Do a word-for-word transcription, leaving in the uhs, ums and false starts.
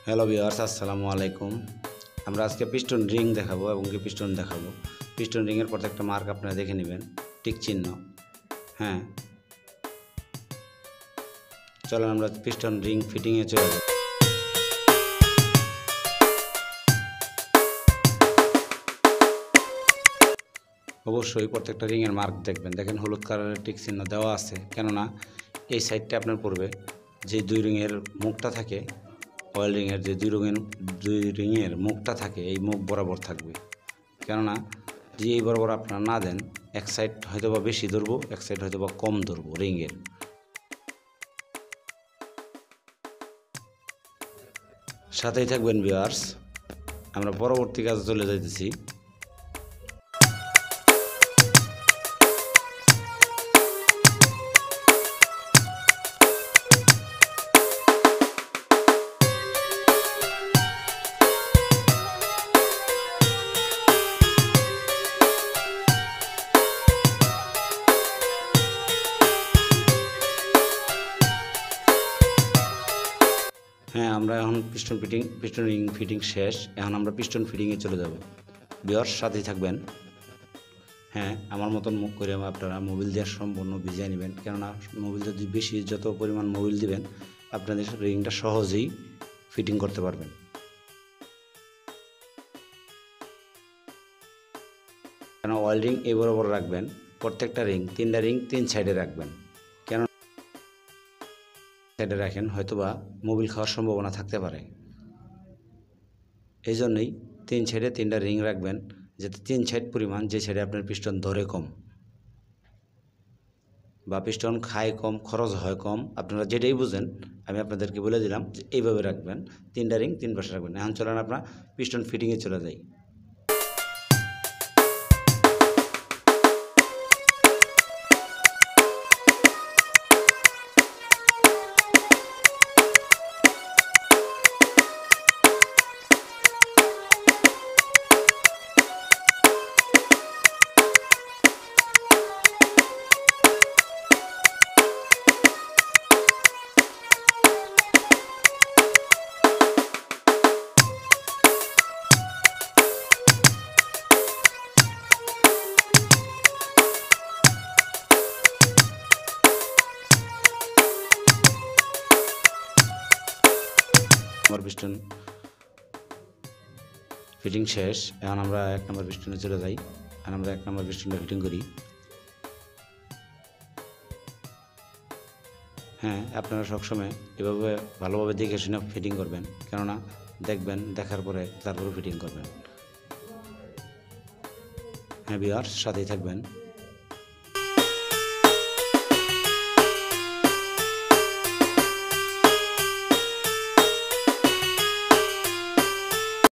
Hello viewers, আসসালামু আলাইকুম। আমরা আজকে পিস্টন রিং দেখাবো এবং কি পিস্টন দেখাবো। পিস্টন রিংয়ের প্রত্যেকটা মার্ক আপনারা দেখে নেবেন, টিক চিহ্ন। হ্যাঁ, চলেন আমরা পিস্টন রিং ফিটিংয়ে চলে যাই। অবশ্যই প্রত্যেকটা রিংয়ের মার্ক দেখবেন। দেখেন হলুদ কালারের টিক চিহ্ন দেওয়া আছে, কেননা এই সাইডটা আপনার পড়বে যে দুই রিংয়ের মুখটা থাকে, অয়েল রিংয়ের যে দুই রঙের দুই রিংয়ের মুখটা থাকে, এই মুখ বরাবর থাকবে। কেননা যে এই বরাবর আপনারা না দেন, এক সাইড হয়তো বা বেশি ধরবো, এক সাইড হয়তো বা কম ধরবো রিংয়ের। সাথেই থাকবেন ভিউয়ার্স, আমরা পরবর্তী কাজে চলে যাইতেছি। হ্যাঁ, আমরা এখন piston fitting piston ring fitting শেষ। এখন আমরা পিস্টন ফিটিংয়ে চলে যাব। ভিউয়ার্স সাথেই থাকবেন। হ্যাঁ, আমার মতন মুখ করে আপনারা মোবিল দিয়ে সম্পূর্ণ ভিজিয়ে নেবেন, কেননা মোবিল যদি বেশি যত পরিমাণ মোবিল দিবেন, আপনাদের রিংটা সহজেই ফিটিং করতে পারবেন। কেন অয়েল রিং এই বরাবর রাখবেন, প্রত্যেকটা রিং তিনটা রিং তিন সাইডে রাখবেন। কেন সাইডে রাখেন, হয়তোবা মোবিল খাওয়ার সম্ভাবনা থাকতে পারে। এই জন্যই তিন সাইডে তিনটা রিং রাখবেন, যাতে তিন সাইড পরিমাণ যে সাইডে আপনার পিস্টন ধরে কম বা পিস্টন খায় কম, খরচ হয় কম, আপনারা যেটাই বুঝেন, আমি আপনাদেরকে বলে দিলাম যে এইভাবে রাখবেন। তিনটা রিং তিন পাশে রাখবেন। এখন চলেন আপনার পিস্টন ফিটিংয়ে চলে যাই। আমার পিস্টন ফিটিং শেষ। এখন আমরা এক নম্বর পিস্টনে চলে যাই। এখন আমরা এক নম্বর পিস্টনটা ফিটিং করি। হ্যাঁ, আপনারা সবসময় এভাবে ভালোভাবে দেখে শুনে ফিটিং করবেন, কেননা দেখবেন, দেখার পরে তারপরে ফিটিং করবেন। হ্যাঁ ভিউয়ার্স, সাথেই থাকবেন।